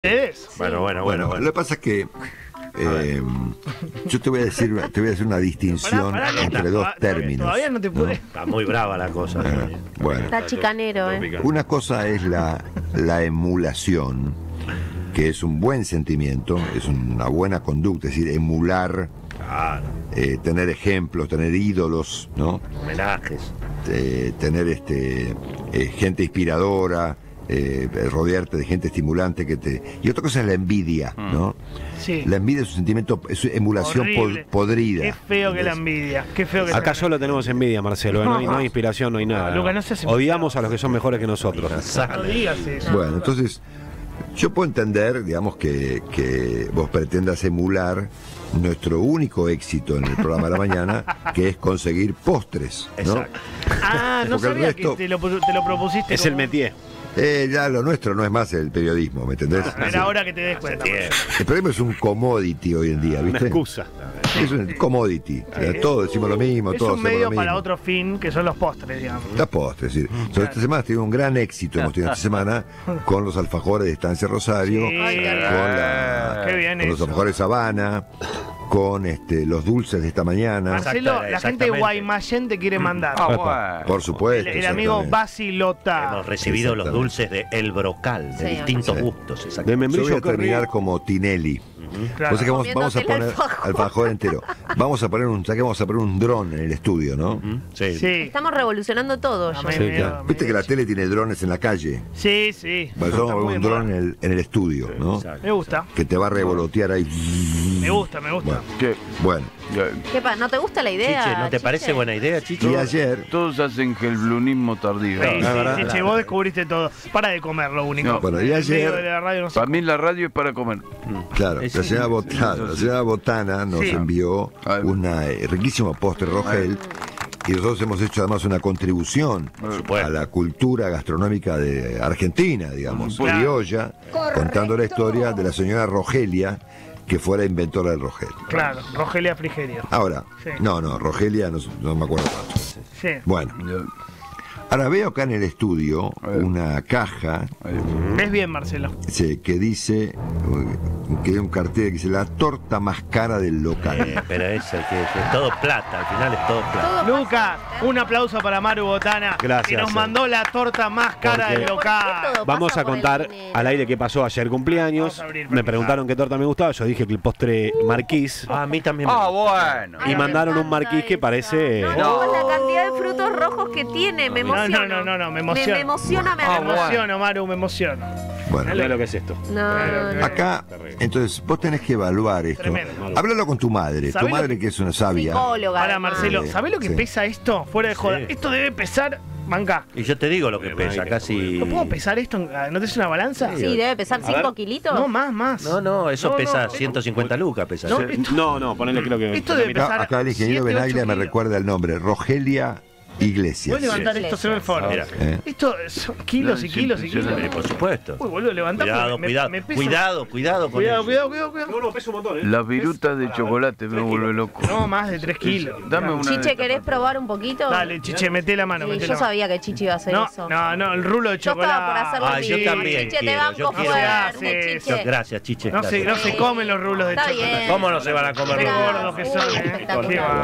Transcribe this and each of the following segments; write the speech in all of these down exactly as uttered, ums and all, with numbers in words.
Es. Bueno, bueno, bueno, bueno. Lo que pasa es que eh, yo te voy a decir, te voy a hacer una distinción Pará, pará, entre no, dos todavía- términos. Todavía no te pude. Está muy brava la cosa. Eh, bueno, Está chicanero, ¿eh? una cosa es la, la emulación, que es un buen sentimiento, es una buena conducta, es decir, emular, Claro, eh, tener ejemplos, tener ídolos, ¿no? homenajes. Eh, tener este eh, gente inspiradora, eh, rodearte de gente estimulante que te. Y otra cosa es la envidia, ¿no? Sí. La envidia es un sentimiento, es emulación Horrible. pod- podrida. Qué feo que la envidia. Qué feo que Acá la solo tenemos envidia, Marcelo. ¿eh? No, hay, no hay inspiración, no hay nada. Lucas, no seas Odiamos a los que son mejores que nosotros. No digas eso. Bueno, entonces, yo puedo entender, digamos, que, que vos pretendas emular nuestro único éxito en el programa de la mañana, que es conseguir postres, ¿no? Exacto. Ah, no Porque el sabía resto- que te lo, te lo propusiste. Es el como- métier. Eh, ya lo nuestro no es más el periodismo, ¿me entendés? Era hora que te des cuenta. Bien. El periodismo es un commodity hoy en día, Una ¿viste? excusa. Es un commodity. Eh, Todos decimos lo mismo, Es todos un hacemos medio lo mismo. para otro fin, que son los postres, digamos. La postre, es decir, sobre esta semana tuvimos un gran éxito, hemos tenido esta semana con los alfajores de Estancia Rosario, Sí. con, Ay, qué la- Qué bien con los eso. alfajores Habana, con este, los dulces de esta mañana, Marcelo, Exacta- la gente de exactamente. Guaymallén te quiere mandar. Ah, Epa. bueno. por supuesto. el, el amigo exactamente. Basilota. Hemos recibido los Exactamente. dulces de El Brocal, de Sí, distintos sí. gustos. De Exacto. Yo voy membrillo a terminar qué como Tinelli. Claro. O sea que vamos, vamos a Comiéndote el poner alfajor. alfajor entero. Vamos a poner un, ya que vamos a poner un dron en el estudio, ¿no? Sí. Sí. Estamos revolucionando todo No, ya. me- Sí, me- claro. me- Viste que la tele tiene drones en la calle. Sí, sí. Bueno, yo vamos a Está poner muy un de dron moda. en el, en el estudio, ¿no? Exacto. Me gusta. Que te va a revolotear ahí. Me gusta, me gusta. Bueno, ¿Qué? bueno. Ya, ¿Qué pasa? ¿No te gusta la idea? Chiche, ¿no te Chiche? parece buena idea, Chiche? Y ayer, Todos hacen gelblunismo tardío. Sí, la sí, verdad, sí, la- che, vos descubriste todo. Para de comer lo único. No, bueno, y En ayer- medio de la radio no sé. Para mí la radio es para comer. claro, la Sí, señora, Botana, la señora Botana nos Sí. envió Ay. una eh, riquísimo postre Rogel. Y nosotros hemos hecho además una contribución supuesto. a la cultura gastronómica de Argentina, digamos, Claro. criolla, contando la historia de la señora Rogelia, que fue la inventora del Rogel. Claro, Rogelia Frigerio. Ahora, Sí. no, no, Rogelia no, no me acuerdo tanto. Sí. Bueno, Ya. ahora veo acá en el estudio ver. una caja Ahí. ¿Ves bien, Marcelo? sí, que dice, uh, que hay un cartel que dice la torta más cara del local. Eh, pero es el que, que es todo plata, al final es todo plata. Todo Luca, pasa, un aplauso para Maru Botana, Gracias, que nos eh. mandó la torta más cara Porque- del ¿Por qué local. todo Vamos pasa a por el contar dinero? al aire qué pasó ayer cumpleaños. Vamos a abrir, Me permiso. preguntaron qué torta me gustaba. Yo dije que el postre marquís. Ah, a mí también me Ah, gusta. bueno. Y Ay, mandaron me un marquís que encanta parece. esa. No. No, la cantidad de frutos rojos que tiene, me No, emociona. no, no, no, no, me emociona. Me, me emociona, me Ah, Me bueno. emociono, Maru, me emociono. Bueno, Mira lo que es esto. No, no, no. acá, entonces, vos tenés que evaluar esto. Tremendo. Háblalo con tu madre, tu ¿Sabés lo madre que- que es una sabia. Psicóloga. Para además. Marcelo, Sí, ¿sabés lo que sí. pesa esto? Fuera de joda. Sí. Esto debe pesar, manga. Y yo te digo lo que pesa, casi... ¿No puedo pesar esto? ¿No te es una balanza? Sí, debe pesar A ver. cinco kilitos. No, más, más. No, no, eso No, pesa no, ciento cincuenta lucas, pesa. No, eso. esto- No, no, ponele creo que. Esto debe Mira, pesar- Acá, acá el ingeniero siete, Benaglia ocho me kilos. recuerda el nombre, Rogelia Iglesias. ¿Puedes levantar Sí. esto, se me favor? Mira. ¿Eh? Esto son kilos No, y es kilos y kilos. impresionante. Pero por supuesto. Uy, boludo, levantá. Cuidado, porque me- cuidado, me pesa- cuidado, cuidado con Cuidado, eso. cuidado, cuidado, cuidado. No, no, pesa un montón, ¿eh? Las virutas de chocolate me vuelve loco. No, más de tres kilos. Dame una. Chiche, de ¿querés estas. probar un poquito? Dale, Chiche, meté la mano. Sí, meté yo la mano. sabía que Chichi iba a hacer No, eso. no, no, el rulo de Yo chocolate. estaba por hacerlo Ah, yo mismo. también Chiche, te quiero, banco yo quiero. fuerte, Yo- Chiche. Gracias, Chiche. No se, gracias. no se comen los rulos de Está chocolate. bien. ¿Cómo no se van a comer Qué los Gracias. gordos que son, Uy, ¿eh? espectacular. Qué va.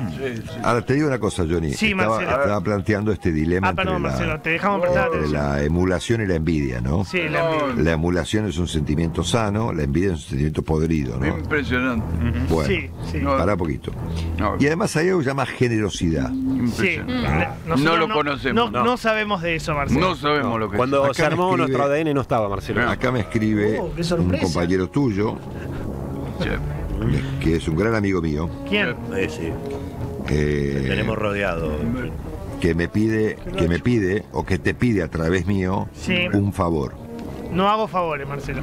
Ahora te digo una cosa, Johnny. Sí, estaba, Marcelo. estaba planteando este dilema Ah, perdón, entre, Marcelo, la, te dejamos prestar entre atención. la emulación y la envidia, ¿no? Sí, la envidia. La emulación es un sentimiento sano, la envidia es un sentimiento podrido, ¿no? Impresionante. Bueno, Sí, sí. No. pará poquito. No, Y además hay algo que se llama generosidad. Sí. impresionante. Nosotros No lo conocemos. No, no sabemos de eso, Marcelo. No sabemos lo que Cuando Acá se me armó escribe- nuestro A D N no estaba, Marcelo. Acá me escribe Oh, qué un sorpresa. compañero tuyo, es. Che, que es un gran amigo mío, ¿Quién? Eh, sí, eh, tenemos rodeado. que me pide, que me pide, o que te pide a través mío, Sí. un favor. No hago favores, Marcelo.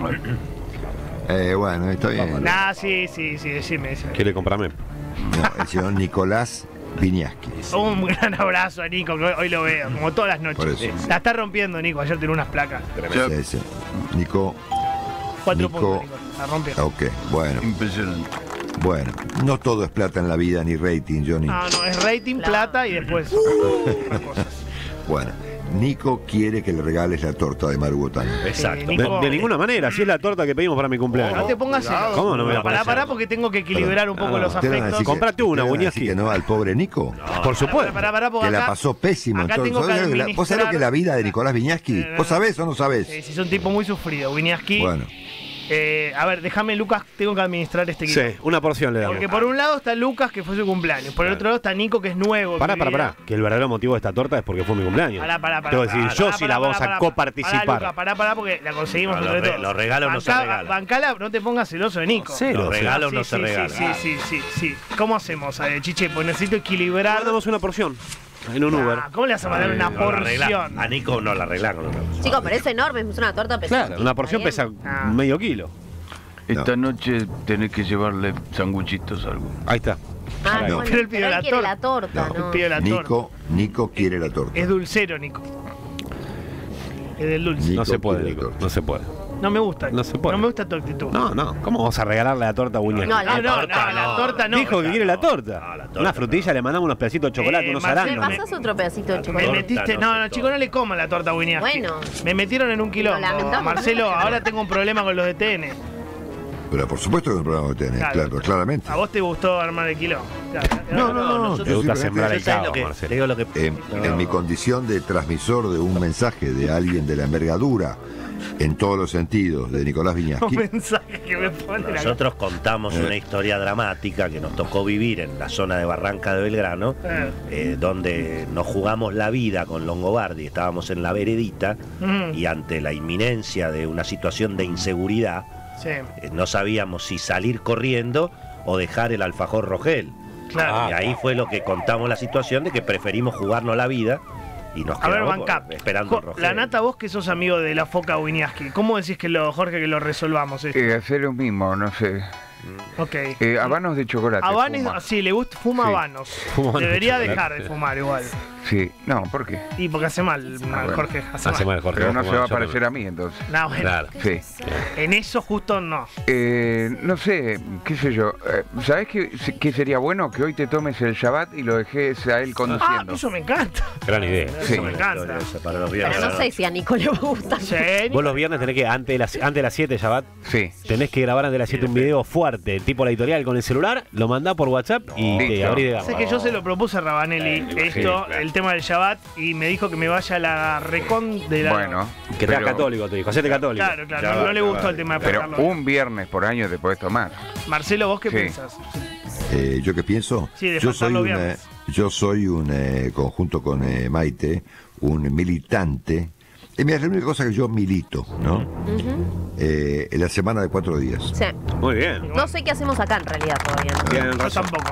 Eh, bueno, está bien. Nah, sí, sí, sí, decime, decime. ¿Quiere comprarme? No, el señor Nicolás Viñaski. Un gran abrazo a Nico, que hoy, hoy lo veo, como todas las Por noches. eso. La está rompiendo, Nico. Ayer tenía unas placas. che, Sí, sí. Nico, Cuatro Nico. puntos, Nico. La rompió. ok, bueno, impresionante. bueno. No todo es plata en la vida ni rating, Johnny. No, no, es rating, Claro. plata y después otras cosas. Bueno, Nico quiere que le regales la torta de Maru Botana. Exacto. Eh, Nico, De, de ninguna manera, si es la torta que pedimos para mi cumpleaños. No te pongas celoso. ¿Cómo no me voy a Pará, poner pará, celoso? porque tengo que equilibrar un poco No, los ¿Ustedes van a afectos. decir que- Comprate una, ustedes van a Buñuelski. decir que no al pobre Nico? Por supuesto. Pará, pará, porque Que la acá- pasó pésimo. acá Entonces, tengo que ¿vos sabés lo que la- ¿Vos sabés lo que es la vida de Nicolás Viñaski? Eh, ¿Vos sabés o no sabés? Eh, si es un tipo muy sufrido, Winiaski. Bueno, Eh, a ver, déjame, Lucas, tengo que administrar este Sí, equipo. una porción le damos. Porque por un lado está Lucas, que fue su cumpleaños. Por el otro lado está Nico, que es nuevo. Pará, en mi pará, vida. pará. Que el verdadero motivo de esta torta es porque fue mi cumpleaños. Pará, pará, pará. Tengo que decir, pará, yo pará, sí pará, la vamos pará, a pará. coparticipar. Pará, Lucas, pará, pará, porque la conseguimos No, entre los re- todos. los regalos no se Bancá- regalan. Bancala, no te pongas celoso de Nico. Cero. Los regalos Sí, no sí, se sí, regalan. Sí, sí, sí, sí. ¿Cómo hacemos, eh, Chiche? Pues necesito equilibrar. Damos una porción en un Uber. Ah, ¿Cómo le vas a mandar una No la arreglá. porción? A Nico no la arreglaron. Chicos, pero es enorme, es una torta pesada. Claro, una porción pesa Ah. medio kilo. Esta noche tenés que llevarle sanguchitos a alguno. Ahí está. Ah, No. bueno, Pero él pidió pero la él quiere torta. la torta, No. ¿no? Pido la torta. Nico, Nico quiere la torta. Es dulcero, Nico. Es del dulce. Nico No se puede, quiere la Nico. torta. No se puede. No me gusta. No se puede. No me gusta tu actitud. No, no. ¿Cómo vamos a regalarle la torta a Buñuelski? No, la No, no, torta no, la no. torta no. Dijo que quiere la torta. No, la torta Una no. frutilla, le mandamos unos pedacitos de chocolate, Eh, unos Marcelo, ¿Me arándanos. pasas otro pedacito de Me chocolate? Torta metiste. no No, se no, chicos, no le coman la torta Winiaski. Bueno. Me metieron en un quilombo. Lo lamentamos Marcelo, mucho. ahora tengo un problema con los de T N. Pero por supuesto que el programa lo tenés, Claro. claro, claramente. ¿A vos te gustó armar el quilombo? Claro. No, no, no. nosotros- Le gusta Yo sembrar el Yo sé lo caos, que- Marcelo. te digo lo que. En, No. en mi condición de transmisor de un mensaje de alguien de la envergadura, en todos los sentidos, de Nicolás Un Viñaski, mensaje que me pone la Nosotros contamos Eh. una historia dramática que nos tocó vivir en la zona de Barranca de Belgrano, Eh. eh, donde nos jugamos la vida con Longobardi, estábamos en la veredita Mm. y ante la inminencia de una situación de inseguridad, Sí, eh, no sabíamos si salir corriendo o dejar el alfajor Rogel. claro. Y ahí fue lo que contamos la situación de que preferimos jugarnos la vida y nos A ver, quedamos Bancap. esperando el Jo- Rogel. La Nata, vos que sos amigo de la foca Winiaski, ¿cómo decís que lo, Jorge, que lo resolvamos esto? Eh, hacer lo mismo, no sé. Ok. Eh, habanos de chocolate. Habanes, fuma. sí, le gusta, fuma Sí. habanos. Fuma habanos de Debería chocolate. dejar de fumar igual. Sí, no, ¿por qué? Y porque hace mal, mal, bueno. Jorge. Hace Hace mal. mal, Jorge. Pero vos no se fumás, va a yo parecer no. a mí entonces. No, bueno, Claro. Sí. en eso justo no. Eh, no sé, qué sé yo. Eh, ¿Sabés qué, qué sería bueno? Que hoy te tomes el Shabbat y lo dejes a él Ah, conduciendo. eso me encanta. Gran idea. Eso Sí. me encanta. Esa para los viernes. Pero no sé si a Nico le gusta. Sí, Vos los viernes tenés que, antes de las, antes de las siete, Shabbat, Sí. tenés que grabar antes de las siete un video fuerte, tipo la editorial con el celular, lo mandás por WhatsApp y te Listo. abrís de sé gama. que yo se lo propuse a Rabanelli, Eh, esto, sí, claro. el tema del Shabbat, y me dijo que me vaya a la recon de la... Bueno. Que seas pero- católico, te dijo, hacete católico. Claro, claro, Ya no, va, no le ya gustó va. el tema de Pero pescarlo. un viernes por año te podés tomar. Marcelo, ¿vos qué Sí. pensás? eh, ¿yo qué pienso? Sí, de yo, faltar soy los un, eh, viernes. yo soy un, eh, conjunto con eh, Maite, un militante. Y mira, es la única cosa que yo milito, ¿no? Ujú. Eh, en la semana de cuatro días. Sí. Muy bien. No sé qué hacemos acá en realidad todavía. ¿no? Tienen Yo razón. tampoco.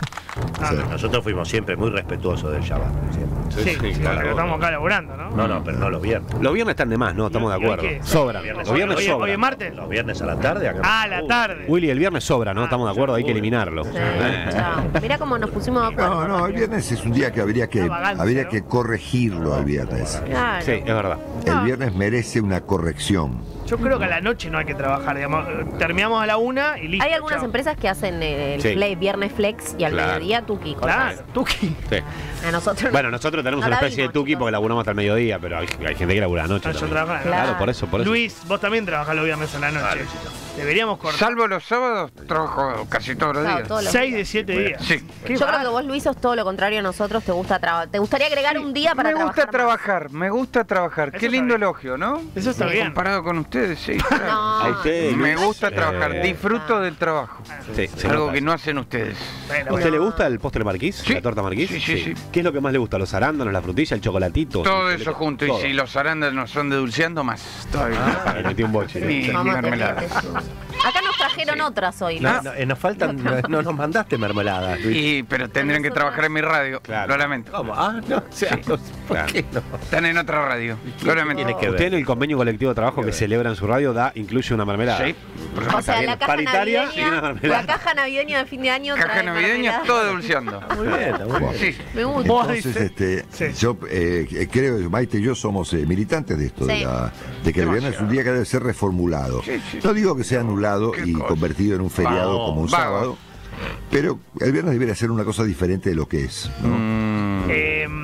Ah, Sí. no. Nosotros fuimos siempre muy respetuosos del Shabbat. siempre. Sí, sí, claro. pero estamos acá laburando, ¿no? No, no, pero no los viernes. Los viernes están de más, no, estamos de ¿Y hoy acuerdo. qué? Sobran. Viernes Los viernes Oye, sobran. oye, martes. Los viernes a la tarde. acá- Ah, la Uh, tarde. Willy, el viernes sobra, ¿no? Ah, Estamos de acuerdo, hay que eliminarlo. Sí, Eh. chao. Mirá cómo nos pusimos de acuerdo. No, no, el viernes es un día que habría que, Una vagancia, habría ¿no? que corregirlo el viernes. Claro. Sí, es verdad. El viernes merece una corrección. Yo creo que a la noche no hay que trabajar, digamos. Terminamos a la una y listo. Hay algunas chao. empresas que hacen el Sí. fle- viernes flex y al Claro. mediodía tuki. Claro, Tuki. Sí. A nosotros Bueno, nosotros tenemos No una la especie de vimos, tuki chicos. porque laburamos hasta el mediodía, pero hay, hay gente que labura anoche. Ah, yo también. trabajo. Claro. Claro, por eso, por eso. Luis, vos también trabajás los viernes a la noche. Claro, Luisito. Deberíamos cortar Salvo los sábados, trabajo casi todos los Claro, días. todos los seis días. de siete días. Sí. Qué Yo creo bárbaro. que vos, Luis, sos todo lo contrario a nosotros. Te gusta trabajar. Te gustaría agregar un día para me trabajar. gusta más. trabajar, me gusta trabajar. Eso Qué está lindo bien. elogio, ¿no? Eso está Sí. bien. Comparado con ustedes, sí. claro. No. A usted, Me Luis, gusta eh, trabajar, disfruto del trabajo. Sí, se Algo nota que eso. no hacen ustedes. Bueno, ¿A usted bueno. le gusta el postre marquís? Sí. ¿La torta marquís? Sí, sí, sí. ¿Qué es lo que más le gusta? ¿Los arándanos, la frutilla, el chocolatito? Todo Sí, eso le- junto. Y todo. si los arándanos son de dulceando, más todavía. Le metí un boche. Ni- ni Vamos a tener mermelada. Jesús. Acá nos trajeron otras hoy. No, ¿no? no, eh, nos faltan, no, no nos mandaste mermelada. Luis. Y, pero tendrían que trabajar en mi radio. Claro. Lo lamento. ¿Cómo? Ah, no, o sea, no, ¿por Claro. qué no? Están en otra radio. Lo lamento. tiene que ver? Usted en el convenio colectivo de trabajo que celebra en su radio da incluye una mermelada. Sí. O sea, la caja Paritaria y una navideña, mermelada. la caja navideña de fin de año Caja trae navideña, mermelada. todo dulceando. Muy bien, está muy bien. Sí. Me gusta. Vos Entonces, dices- este, Sí. yo eh, eh, creo, Maite y yo somos eh, militantes de esto, de, Sí. la- de que el viernes es un día que debe ser reformulado. Sí, sí. No digo que sea anulado Qué y cosa. convertido en un feriado Vamos, como un vamos. sábado, pero el viernes debería ser una cosa diferente de lo que es, ¿no? Mm, Eh,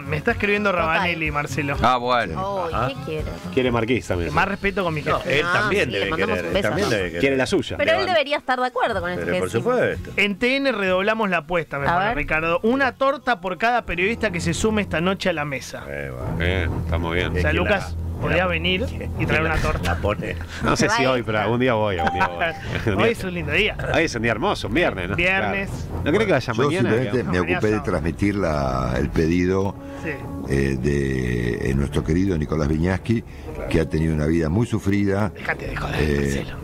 Me está escribiendo Rabanelli, Marcelo. Ah, bueno. Uy, ¿qué quiere? Quiere Marquís también. Más respeto con mi No, jefe. él Ah, también sí, debe le mandamos querer. un Él beso. también debe querer. Quiere la suya. Pero él debería estar de acuerdo con esto. Pero que por decimos. supuesto. En T N redoblamos la apuesta, me A pone ver. Ricardo. Una torta por cada periodista que se sume esta noche a la mesa. Eh, bueno. Bien, está muy bien. O sea, ¿quién Lucas la- podría la- venir y traer una torta. La pone. No sé Se si va hoy, a pero ir. algún día voy. Algún día voy. Hoy es un lindo día. Hoy es un día hermoso, un viernes, ¿no? Viernes. Claro. No creo que vaya Yo mañana. simplemente digamos. me No, ocupé mañana de sábado. transmitir la- el pedido Sí. eh, de eh, nuestro querido Nicolás Viñaski, que ha tenido una vida muy sufrida, Déjate de joder, Eh, Marcelo.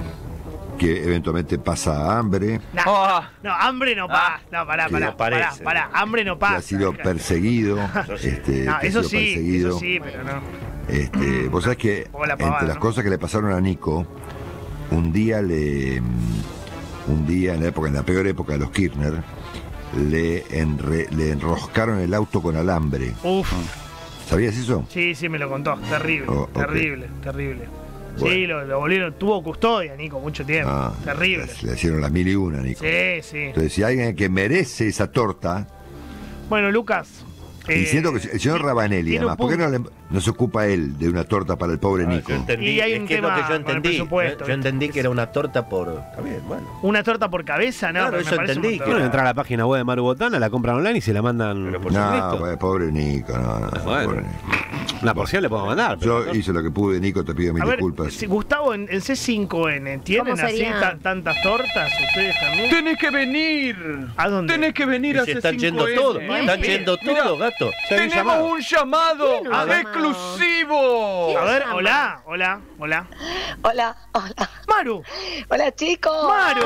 que eventualmente pasa hambre, No, Ah. no, hambre no pasa. No, pará, que pará, no parece. pará, pará. Hambre no que pasa. ha sido perseguido. este, No, que ha eso sido sí, perseguido. eso sí, pero no. Este, vos sabés que O la pavada, entre las ¿no? cosas que le pasaron a Nico, un día le. Un día, en la época, en la peor época de los Kirchner, le, enre- le enroscaron el auto con alambre. Uf, ¿Sabías eso? sí, sí, me lo contó. Terrible, Oh, ok. terrible, terrible. Sí, Bueno. lo, lo volvieron, tuvo custodia, Nico, mucho tiempo. Ah, Terrible. Le, le hicieron las mil y una, Nico. Sí, sí. Entonces, si hay alguien que merece esa torta, Bueno, Lucas. eh, diciendo que el señor ti- Rabanelli, tiene un además, ¿por qué no, le- no se ocupa él de una torta para el pobre Ah, Nico? yo entendí, Y hay es un que es lo tema que yo con el entendí. presupuesto, Yo, yo entendí ¿viste? que era una torta por. Está bien, bueno. ¿Una torta por cabeza? No, Claro, pero me eso parece un entendí, montón. Quieren entrar a la página web de Maru Botana, la compran online y se la mandan. Pero por No, supuesto. pues, pobre Nico, no, no, Bueno. pobre Nico. Una porción le podemos mandar. pero- Yo hice lo que pude, Nico, te pido mil A ver, disculpas. si- Gustavo, en, en C cinco N, ¿tienen ¿Cómo así sería? ta- tantas tortas ustedes también? Tenés que venir. ¿A dónde? Tenés que venir Y a se C están cinco yendo N. todo. Bien, Están bien. yendo Mira, todo, gato. Ya hay un Tenemos llamado. un llamado ¿Quién nos ha exclusivo. A ver, llama? hola, hola, hola. Hola, hola. Maru, Hola chicos. Maru.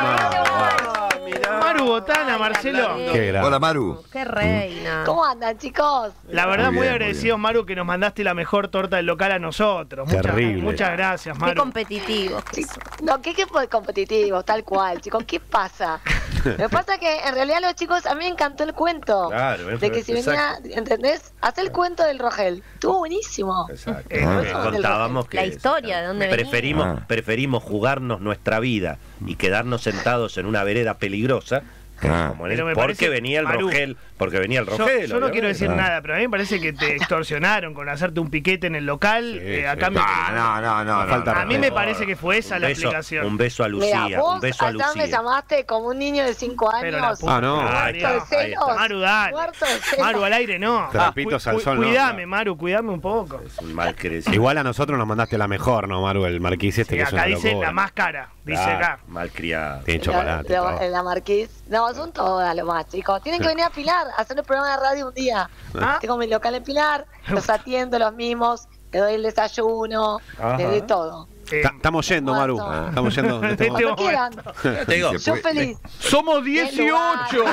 Ah, mirá. Maru Botana, Marcelo. Qué grande. Hola, Maru. Qué reina. ¿Cómo andan chicos? La verdad, Muy muy, bien, muy agradecido, bien. Maru, que nos mandaste la mejor torta del local a nosotros. Muchas, Terrible. muchas gracias, Qué Maru. competitivos que Sí, son. No, ¿qué tipo de competitivos? Tal cual, chicos. ¿Qué pasa? Lo que pasa es que en realidad los chicos, a mí me encantó el cuento. Claro, es- de que si venía, exacto. ¿entendés? Hacer el cuento del Rogel. Estuvo buenísimo. Exacto. Eh, Ah. Eh, contábamos que La historia, ¿de dónde venía? preferimos, Ah. preferimos jugarnos nuestra vida y quedarnos sentados en una vereda peligrosa. Ah. Como en el- Pero me porque parece- venía el Maru, Rogel, porque venía el Yo, Rogel. yo no quiero decir Ah. nada, pero a mí me parece que te extorsionaron con hacerte un piquete en el local. Sí, eh, a sí. cambio No, que- no, no, no. No falta no, A mí no. me parece que fue esa Un la beso- explicación. Un beso a Mira, Lucía, vos un beso a allá me Lucía. llamaste como un niño de cinco Pero la años. puta Ah, no. madre. Ahí está, Muerto de ahí está. celos. Maru, dale. Muerto de celos. Maru, al aire no. Trapitos Cu- al cu- sol, no, Cuidame, claro. Maru, cuidame un poco. Es un mal crecido. Igual a nosotros nos mandaste la mejor, ¿no, Maru? El marquís este Sí, que es acá una dice locura. la más cara. Dice acá. Mal criado. Tiene La, chocolate. la- todo. la Marquís. No, son todas lo más, chicos. Tienen que venir a Pilar a hacer el programa de radio un día. Ah. Tengo mi local en Pilar, los atiendo los mismos, le doy el desayuno, Ajá. le doy todo. Eh, Ta- Estamos yendo, Maru. Muerto. Estamos yendo. en este Este momento. Cuando quieran. Ya te digo, Se Yo puede- feliz. Somos dieciocho.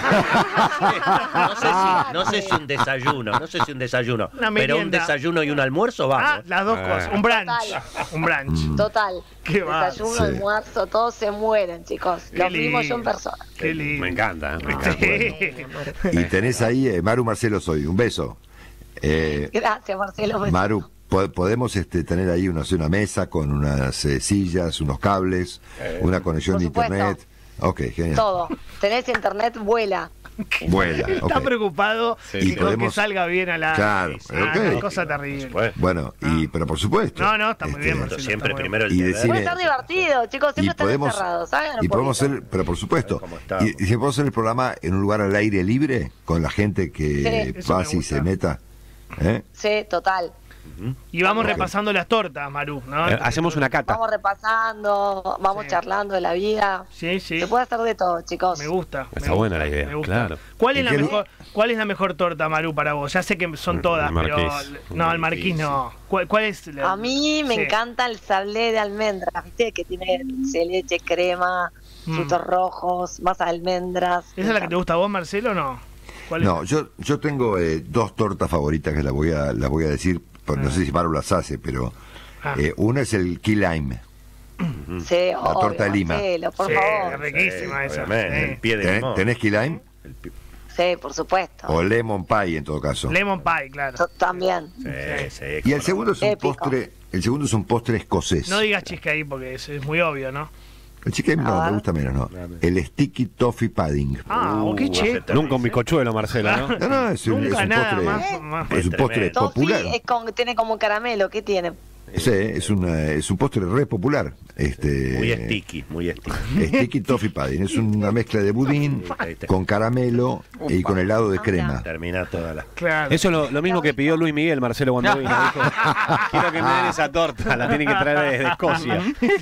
no sé si, no sé si un desayuno, no sé si un desayuno, Una pero un merienda. desayuno y un almuerzo ah, vamos. las dos Ah. cosas. Un brunch. Total. Un brunch. Total. Qué va. Desayuno, Sí. almuerzo, todos se mueren, chicos. Qué Los vimos yo en lindo. persona. Qué lindo. Me encanta. ¿eh? Me encanta. Sí. Y tenés ahí, eh, Maru Marcelo soy, un beso. Eh, Gracias, Marcelo. Maru, po- podemos este, tener ahí una, una mesa con unas eh, sillas, unos cables, una conexión Por de supuesto. internet. Ok, genial. Todo. Tenés internet, vuela. Vuela, Está ok. preocupado Sí, y sí. con que Podemos- salga bien a la. Claro, Ah, ok. una cosa terrible. Pues, Bueno, y, pero por supuesto. No, no, está muy bien, este, Marcelo. siempre está muy primero el Y deber. decime- Puede estar divertido, chicos. y Siempre están podemos, encerrados. Hagan un y podemos poquito. hacer, pero por supuesto, Como estamos. y, y si podemos hacer el programa en un lugar al aire libre, con la gente que Sí. Eso me pase y gusta. se meta. ¿eh? Sí, total. Y vamos Ok. repasando las tortas, Maru, ¿no? Eh, Hacemos una cata. Vamos repasando, vamos Sí. charlando de la vida. Sí, sí. Se puede hacer de todo, chicos. Me gusta. Está me buena gusta, la idea, me gusta. claro. ¿Cuál es ¿Y la qué- mejor ¿Cuál es la mejor torta, Maru, para vos? Ya sé que son todas, El pero Marquís. no, el Marquís no. ¿Cuál, cuál es la- A mí me Sí. encanta el sablé de almendras, ¿viste? Que tiene dulce de leche, crema, Mm. frutos rojos, más almendras. ¿Esa es la que te gusta a vos, Marcelo, o no? ¿Cuál es? No, yo, yo tengo eh, dos tortas favoritas que las voy a, las voy a decir, pues, no sé si Maru las hace, pero Ah. eh, una es el key lime. Sí, La torta de Lima. Marcelo, por Sí, favor. es riquísima esa. Obviamente, Sí. el pie de ¿Tenés, limón. tenés key lime? El pi- Sí, por supuesto. O lemon pie en todo caso. Lemon pie, claro. To- También. Sí, sí, Y cómo el no. segundo es un Épico. postre, el segundo es un postre escocés. No digas chisque ahí porque es, es muy obvio, ¿no? El cheesecake no, me gusta menos, no. El sticky toffee padding. Ah, Uh, qué cheto. Nunca un bizcochuelo, Marcelo, ¿no? No, no, es un, es Nunca un nada postre, más, más. es un postre Tremendo. popular. Toffee es con, tiene como caramelo, ¿qué tiene? Sí, es, una, es un postre re popular. Este, Muy sticky, muy sticky. Sticky toffee padding. Es una mezcla de budín con caramelo y con helado de crema. Termina toda la... Claro. Eso es lo, lo mismo que pidió Luis Miguel, Marcelo, cuando vino. Dijo, quiero que me den esa torta, la tienen que traer desde Escocia.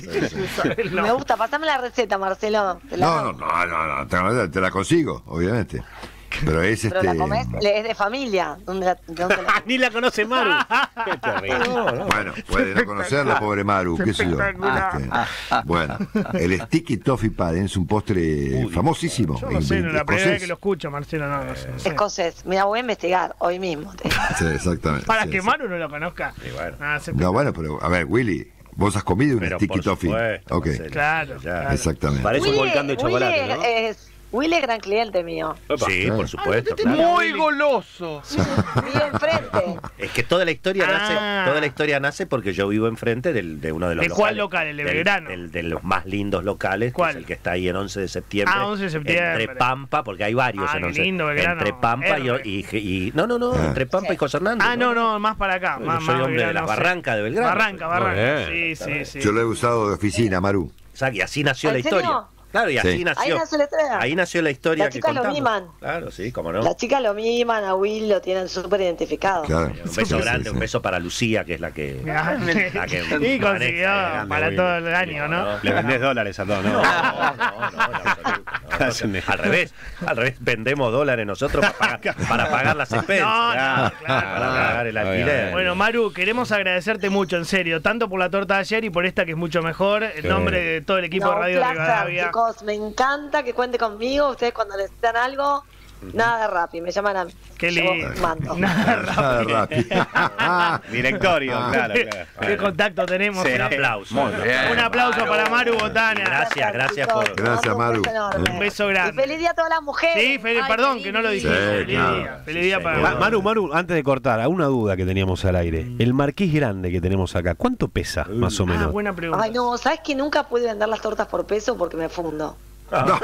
Me gusta, pasame la receta, Marcelo. Te la No, hago. no, no, no, no, te, la- te la consigo, obviamente. Pero es Pero este. la comés, le- es de familia. ¿Dónde la, dónde la- Ni la conoce Maru. Qué terrible. Bueno, puede no conocerla, pobre Maru, qué sé yo. Este, bueno, el sticky toffee padding es un postre famosísimo. Yo no sé, no, la primera escocés. vez que lo escucho, Marcelo, no, no sé. No sé. Escocés. Mira, voy a investigar hoy mismo. te- Sí, exactamente. Para sí, que sí. Maru no lo conozca. Y bueno. Ah, se- No, bueno, pero a ver, Willy, vos has comido un Pero sticky por toffee. supuesto, Ok, Marcelo, Claro, ya. claro. exactamente. Parece un volcán de Willy chocolate, ¿no? es, Willy es gran cliente mío. Sí, por supuesto, claro. Muy goloso. Vive enfrente. Es que toda la historia Ah. nace, toda la historia nace porque yo vivo enfrente del, de uno de los ¿De locales. cuál local? ¿El de del- Belgrano? del- de los más lindos locales, que ¿Cuál? es el que está ahí en once de septiembre. Ah, once de septiembre. Entre Pampa, porque hay varios Ah, en qué once. lindo, Belgrano. Entre Pampa y, R. y, y- No, no, no, Ah. entre Pampa y José Hernández. Ah, no, no, más para acá. Yo Más, soy más hombre de Belgrano, las sí. Barrancas de Belgrano. Barranca, Muy Barranca. Sí, bien. sí, sí. Yo lo he usado de oficina, Maru. O sea, y así nació la ¿En serio? historia. Claro, y así Sí. nació. Ahí nació la historia. Ahí nació la historia Las que chicas lo contamos. miman. Claro, sí, cómo no. Las chicas lo miman, a Will lo tienen súper identificado. Claro. Un beso Sí, grande, sí, un sí. beso para Lucía, que es la que... Ah, la que Y maneja, consiguió grande, para Willy. todo el año, ¿no? Le vendés dólares a todos, ¿no? No, no, no, no, en absoluto. No, no, al revés, al revés, vendemos dólares nosotros para pagar, para pagar las expensas. No, no, Claro, claro, para claro. pagar el alquiler. Bueno, Maru, queremos agradecerte mucho, en serio, tanto por la torta de ayer y por esta que es mucho mejor. En Sí. nombre de todo el equipo No, de un Radio placer, Rivadavia. chicos. Me encanta que cuente conmigo. Ustedes cuando necesitan algo, nada rápido. Me llaman a mí. Qué Yo lindo. mando. Nada Nada rápido. rápido. Directorio, claro, claro. Qué contacto tenemos. Sí. eh. Un aplauso. Muy bien. Un aplauso para Maru Botana. Gracias, gracias chicos. por- Gracias, Un Maru. beso enorme. Un beso grande. Y feliz día a todas las mujeres. Sí, feliz, Ay, perdón, feliz que no lo día. dijiste. Sí, feliz claro. día. Feliz día Sí, para Ma- señor. Maru, Maru, antes de cortar, a una duda que teníamos al aire. El marqués grande que tenemos acá, ¿cuánto pesa, más o Ah, menos? buena pregunta. Ay, no, ¿sabes que nunca pude vender las tortas por peso porque me fundo? No.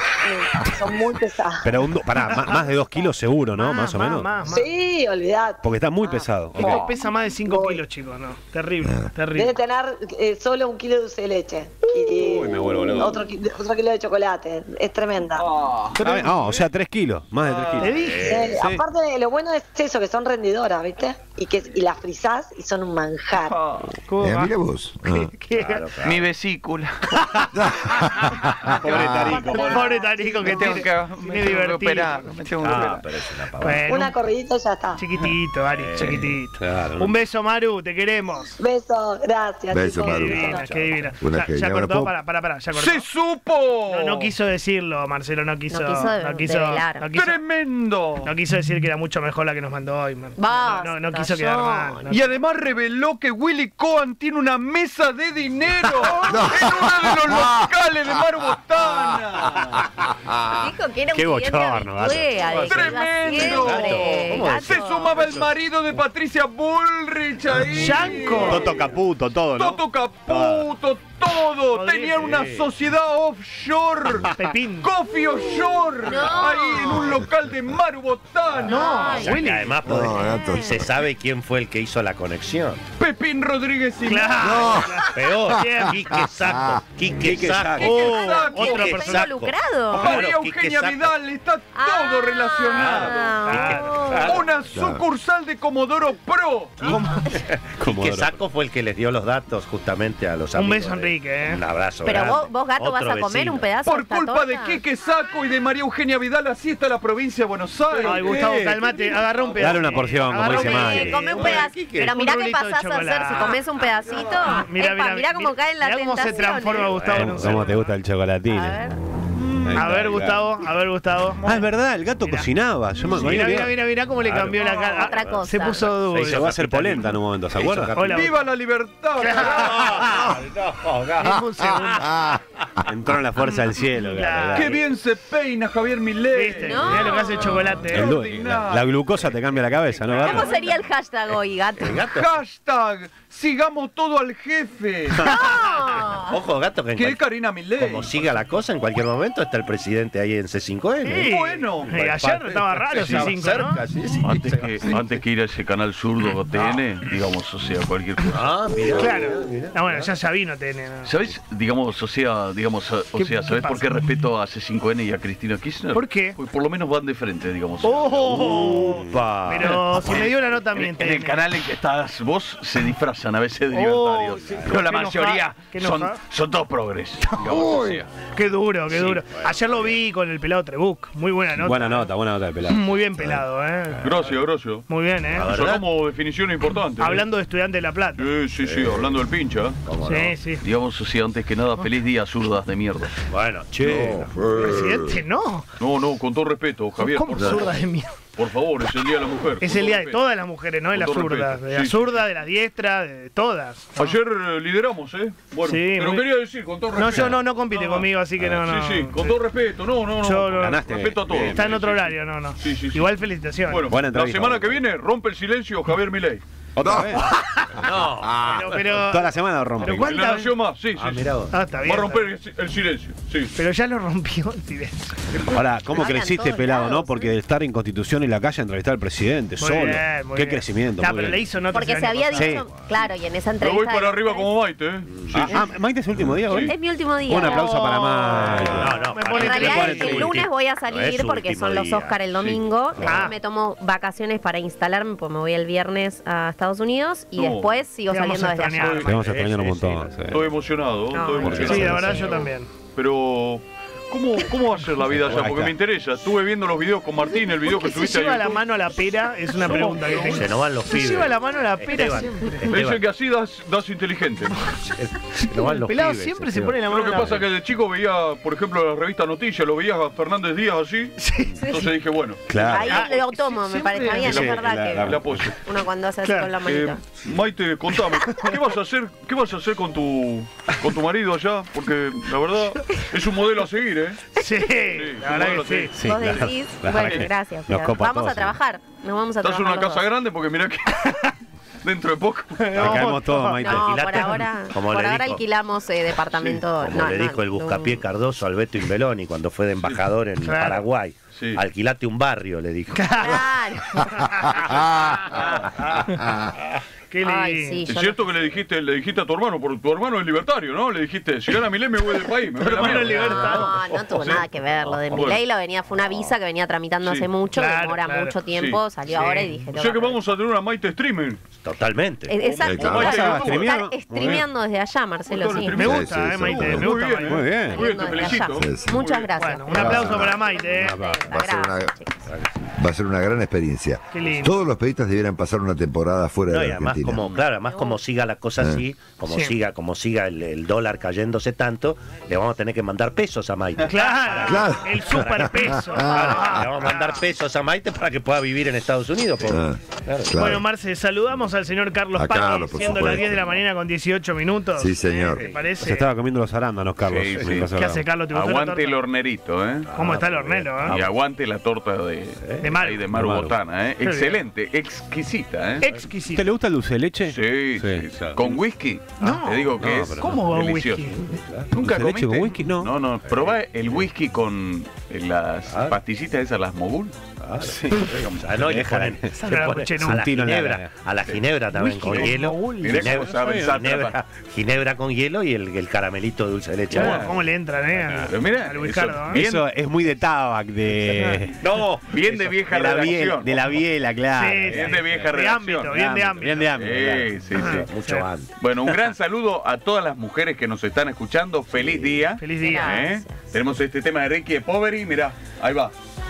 Sí, son muy pesadas. Pero un do- pará, ma- más de dos kilos seguro, ¿no? Más, Más o más, menos. más, más. Sí, olvidate. Porque está muy Ah. pesado. Ok. Esto pesa más de cinco Voy. kilos, chicos, no. Terrible, Ah. terrible. Debe tener eh, solo un kilo de dulce de leche. Y Uy, me vuelvo loco. otro, ki- otro kilo de chocolate. Es tremenda. Ah, no, o sea, tres kilos, más de tres Te kilos. dije. Eh, sí. Aparte, lo bueno es eso, que son rendidoras, ¿viste? Y que y las frizás y son un manjar. ¿Cómo Eh, va? mira vos. Ah. ¿Qué? Claro, claro. Mi vesícula. Pobre Tarico, pobre. Pobre Tarico que Me tengo tiene, que, me tiene tengo que divertido. operar. Me tengo que Ah, operar. pero es una pavada. Bueno, Una corridita y ya está. chiquitito, Ari, chiquitito. Claro, ¿no? Un beso, Maru, te queremos. Beso, gracias. Beso, chicos. Maru. Qué divina, qué divina. Una Ya, genia. ya Ahora cortó, puedo- para, para, para, ya cortó. ¡Se supo! No, no quiso decirlo, Marcelo, no quiso. No quiso de- no quiso, develar. no quiso, ¡Tremendo! no quiso decir que era mucho mejor la que nos mandó hoy, man. Basta, No, no, no quiso quedar yo. mal. no. Y además reveló que Willy Cohen tiene una mesa de dinero en uno de los locales de Maru Botana. Dijo que era un Qué cliente bochorno, Gato. habitual, que iba Tremendo. siempre. ¿Cómo Gato. Se sumaba el marido de Patricia Bullrich ahí. Yanko. Toto Caputo, todo, ¿no? Toto Caputo, todo. Podría- Tenían una sociedad offshore. Pepín. Coffee Offshore. No. Ahí en un local de Maru Botana. No, O sea, que Willy. además No, podés- gato. y se sabe quién fue el que hizo la conexión. Pepín Rodríguez y Claro. Peor, Bien. Quique Saco. Quique Quique Saco. Saco. Oh, Saco. otra Quique persona. Saco. involucrado. Claro, María Quique Eugenia Saco. Vidal, está todo Ah, relacionado. ah. Una sucursal de Comodoro Pro. Quique Saco fue el que les dio los datos justamente a los Un amigos. beso, de- Enrique, ¿eh? Un abrazo Pero grande. vos, vos, gato, vas Otro a comer vecino. un pedazo de Por esta culpa de torta? Quique Saco y de María Eugenia Vidal, así está la provincia de Buenos Aires. Ay, Gustavo, calmate, agarra un pedazo. Dale una porción, como Agarra dice un Maggie. pedacito. Eh, come un Un pedacito. Quique, Pero un mirá qué rulito de pasás a hacer. chocolate. Si comes un pedacito, Mira, epa, mirá cómo cae en la mirá cómo se tentación. transforma eh. Gustavo en ¿Cómo, un cómo cerdo. te gusta el chocolatín? A ver. A ver, Gustavo, a ver, Gustavo. Ah, es verdad, el gato Mirá. cocinaba. Yo me Mira, había mira, olvidado. mira, mira cómo le cambió la cara. Otra cosa. Se puso duro. Se va a hacer polenta en un momento, ¿se Se hizo acuerdan? Hola. ¡Viva la libertad! Dame un segundo. Entró en la fuerza del cielo. Claro. gato, ¡Qué bien se peina Javier Milei! ¿Viste? No. Mirá lo que hace el chocolate. El ¿eh? du- la, la glucosa te cambia la cabeza, ¿no, ¿Cómo gato? sería el hashtag hoy, gato? Hashtag, sigamos todo al jefe. ¡No! ojo, gato, que en ¿Qué cual- Karina Milei? como siga la cosa, en cualquier momento está el presidente ahí en C cinco N. Sí. Bueno. Eh, ayer estaba raro Sí, C cinco, cerca, ¿no? sí, sí. Antes que, antes que ir a ese canal zurdo T N, digamos, o sea, cualquier cosa. Ah, mira. Claro. Ah, bueno, ya ya vino T N. ¿no? ¿Sabes? Digamos, o sea, digamos, o ¿Qué- sea, qué ¿sabes por pasa? qué respeto a C cinco N y a Cristina Kirchner? ¿Por qué? Porque por lo menos van de frente, digamos. ¡Oh! Upa. Pero si me dio la nota En, también en el canal en que estás vos se disfrazan a veces de Oh, libertarios. sí, pero la qué mayoría enoja- qué son, enoja. son todos progres. digamos, o sea. Qué duro, qué Sí, duro. Ayer lo vi con el pelado Trebuch. Muy buena nota. Buena nota, buena nota de pelado. Muy bien pelado, ¿eh? Gracias, gracias. Muy bien, ¿eh? A ver. Sacamos definiciones importantes. ¿eh? Hablando de Estudiantes de La Plata. Sí, sí, sí, hablando del pincha. Sí, sí. Digamos, o sea, antes que nada, feliz día, zurdas de mierda. Bueno, che. Presidente, no. No, no, con todo respeto, Javier. ¿Cómo por favor. zurda de mierda? Por favor, es el día de la mujer. Es con el todo día de respeto. todas las mujeres, no de Con las todo zurdas. respeto. De la Sí, zurda, de la diestra, de todas. Ayer eh, lideramos, ¿eh? Bueno, Sí, pero muy- quería decir, con todo No, respeto. yo no, no compite Ah, conmigo, así que no, no. Sí, sí, con todo respeto. No, no, no. Yo no- Ganaste. Respeto a todos. Bien, Está en Sí, otro sí, horario, no, no. Sí, sí, sí. Igual felicitaciones. Bueno, Buena la entrevista. semana que viene rompe el silencio Javier Milei. ¿Otra vez? No. pero, pero, Toda la semana lo rompe. pero En la ¿cuántas? nación más, sí, sí. Ah, sí. mirá vos. Ah, está bien. Va a está romper bien. el, el silencio, sí. Pero ya lo rompió el silencio. Ahora, ¿cómo Hablan creciste, todos pelado, lados, no? ¿eh? Porque de estar en Constitución y la calle a entrevistar al presidente Muy solo. bien, muy Qué bien. crecimiento. Nah, muy pero bien. le hizo nota Porque el se año había pasado. dicho, claro, y en esa Pero entrevista. voy para arriba como Maite, ¿eh? Sí, Ah, sí. ah, Maite es el último día hoy. Es mi último día. Un aplauso para Maite. No, no, Me para pone En mí realidad pone el, triste. lunes voy a No salir es su porque último son los día. Oscar el Sí. domingo. Ah. Después me tomo vacaciones para instalarme, pues me voy el viernes a Estados Unidos y No. después sigo Te vamos saliendo a desde allá. extrañar. Te vamos a extrañar un Sí, sí, montón. sí. sí. Estoy emocionado, No, estoy no, emocionado. Sí, la verdad yo también. Pero, ¿cómo, ¿cómo va a ser la vida allá? Ahí Porque está. me interesa. Estuve viendo los videos con Martín, el video ¿Por que qué se subiste lleva a la YouTube. mano a la pera? Es una pregunta que tengo. Se nos van los Se pibes. lleva la mano a la pera Esteban, siempre. Me Esteban, dicen que así das, das inteligente. se nos van El los pelado pibes, siempre se Esteban. pone la mano Lo que a la pasa es pera. que de chico veía, por ejemplo, la revista Noticias, lo veías a Fernández Díaz así. Sí. Entonces dije, bueno, Claro. Ahí Ah, lo tomo, me siempre- parece bien, Sí, es verdad la- que la- el apoyo. uno cuando hace así Claro. con la Eh, manita. Maite, contame, ¿qué vas a hacer? ¿Qué vas a hacer con tu con tu marido allá? Porque la verdad es un modelo a seguir, ¿eh? Sí, la verdad que sí. Sí, Vos claro, decís, claro. bueno, gracias. Nos pero copa a vamos todos, a trabajar, nos vamos a Estás en trabajar. una los casa dos. grande porque mirá que dentro de poco. Te caemos todos, Maite. No, por Alquilate, ahora, como por le ahora dijo. alquilamos eh, departamento. Como no, le no, dijo el no, buscapié Cardoso al Beto Imbeloni cuando fue de embajador en Claro. Paraguay. Sí. Alquilate un barrio, le dijo. Claro. Qué Ay, lindo. sí, Es yo cierto que le dijiste, le dijiste a tu hermano, porque tu hermano es libertario, ¿no? Le dijiste, si gana Milei me voy del país. Me voy a la hermano es mierda. libertario. No, no tuvo Sí. nada que ver. Lo de Bueno. Milei lo venía, fue una visa que venía tramitando Sí. hace mucho, Claro, demora claro. mucho tiempo, Sí. salió Sí. ahora y dije. O tengo sea que que- vamos a tener una Maite streaming. Totalmente. Eh, Exacto, Claro. vas a- Maite, vas a streameando. estar streameando desde allá, Marcelo, Montón de sí. Me Sí, gusta, sí, eh, sí, Maite. muy Me Muy gusta, bien, Maite. Muy bien. Muy bien, te Saliendo desde felicito. allá. Sí, sí. Muchas gracias. Bueno, un aplauso para Maite, eh. Va, va a ser Gracias, una, chicos. va a ser una gran experiencia. Qué lindo. Todos los periodistas debieran pasar una temporada fuera No, de y la además Argentina. como, claro, además como siga la cosa así, como Sí. siga, como siga el, el dólar cayéndose tanto, le vamos a tener que mandar pesos a Maite. Claro, Claro. el superpeso. Ah. Le vamos a mandar pesos a Maite para que pueda vivir en Estados Unidos. porque- Ah, claro. claro. Bueno, Marce, saludamos al señor Carlos A Paqui, Carlos, por siendo supuesto. las diez de la mañana con dieciocho minutos. Sí, señor. ¿Te parece? Se estaba comiendo los arándanos, Carlos. Sí, en sí. casa ¿Qué de hace, Carlos? ¿Te gustó la Aguante el torta? hornerito, ¿eh? ¿Cómo está el hornero, Y eh? aguante la torta de, De Maru. ahí de Maru De Maru. Botana, ¿eh? Qué bien. Excelente, exquisita, ¿eh? Exquisito. ¿Te le gusta el dulce de leche? Sí, Sí. sí. ¿Con whisky? No. Te digo que No, es pero ¿Cómo va un delicioso. whisky? ¿Nunca ¿Dulce de leche comiste? con whisky? No. No, no, probá el whisky con eh, las Ah. pastillitas esas, las mogul. Ah, sí. Ah, no, y le ponen, Esa le no la ponen escuché a nunca. la Un tiro en la ginebra, cara. a la ginebra también Whisky con con hielo. mogul. Mirá cómo Ginebra, sabe el ginebra, sátrapa. ginebra con hielo y el, el caramelito de dulce de leche. ¿Cómo, Claro. cómo le entran, eh? al- Pero mirá, al Whiscardo, eso- eh? bien- Eso es muy de tabac, de. No, bien de vieja de la biela, redacción. de la biela, claro. Sí, Bien sí, de vieja de redacción. ámbito, bien de ámbito. Bien de ámbito. Sí, sí, sí. Mucho Sí. antes. Bueno, un gran saludo a todas las mujeres que nos están escuchando. Feliz día. Feliz día. ¿Eh? Gracias. Tenemos este tema de Ricky e Poveri. Mirá, ahí va.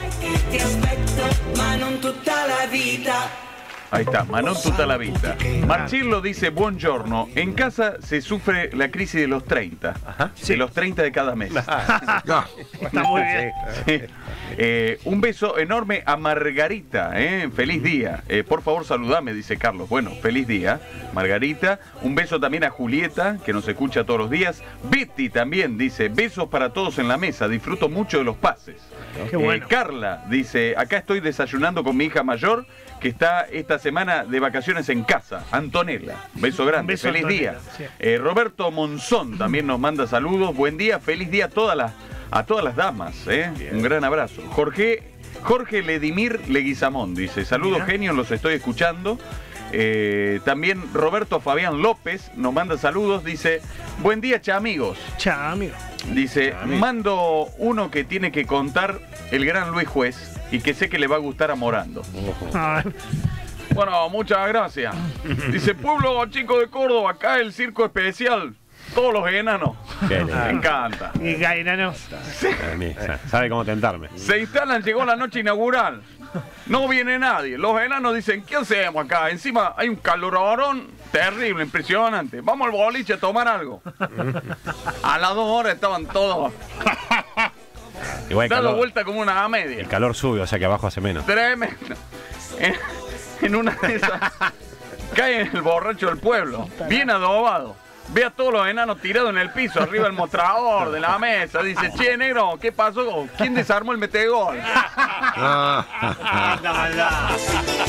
Ti aspetto, ma non tutta la vita. Ahí está, Manon tutta la vita. Marcillo dice, buongiorno. En casa se sufre la crisis de los treinta. Ajá. De los treinta de cada mes. Ah, Está muy bien. Sí. Eh, un beso enorme a Margarita, ¿eh? Feliz día. Eh, por favor, saludame, dice Carlos. Bueno, feliz día, Margarita. Un beso también a Julieta, que nos escucha todos los días. Betty también dice, besos para todos en la mesa. Disfruto mucho de los pases. Qué Eh, bueno. Carla dice, acá estoy desayunando con mi hija mayor, que está esta esta semana de vacaciones en casa. Antonella, beso grande, beso, feliz Antonella, día. sí. Eh, Roberto Monzón también nos manda saludos. Buen día, feliz día a todas las, a todas las damas. ¿eh? Un gran abrazo. Jorge, Jorge Ledimir Leguizamón dice, saludos genios, los estoy escuchando. Eh, también Roberto Fabián López nos manda saludos, dice, buen día, cha amigos. Cha amigo. Dice, mando uno que tiene que contar el gran Luis Juez y que sé que le va a gustar a Morando. A ver. Bueno, muchas gracias. Dice, pueblo chico de Córdoba, acá el circo especial. Todos los enanos. Qué lindo. Me encanta. Y Gainano. A mí, sabe cómo tentarme. Se instalan, llegó la noche inaugural. No viene nadie. Los enanos dicen, ¿qué hacemos acá? Encima hay un calorón terrible, impresionante. Vamos al boliche a tomar algo. A las dos horas estaban todos Igual el dando calor, vuelta como una media. el calor sube, o sea que abajo hace menos. Tremendo. En, en una de esas cae el borracho del pueblo, bien adobado. Ve a todos los enanos tirados en el piso, arriba del mostrador, de la mesa. Dice, che, negro, ¿qué pasó? ¿Quién desarmó el metegol? Ah.